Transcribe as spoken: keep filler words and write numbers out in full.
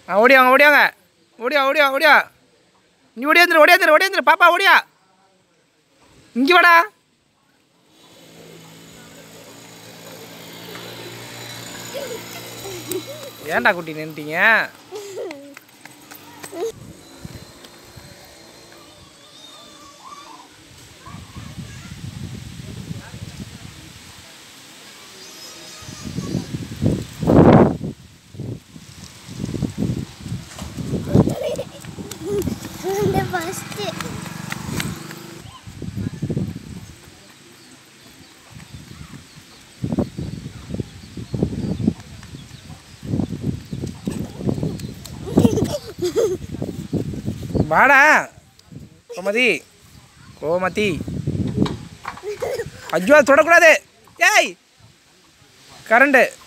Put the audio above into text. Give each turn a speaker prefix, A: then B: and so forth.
A: ஆ ஓடியாங்க ஓடியாங்க ஓடியா ஓடியா ஓடியா நீ ஓடியாந்துரு ஓடியாந்துரு ஓடியாந்துரு பாப்பா ஓடியா இங்கே வாடா ஏன்டா குட்டி நின்றுட்டீங்க வாடா கோமதி கோமதி ஐயோ தொடக்கூடாது ஏய் கரண்டு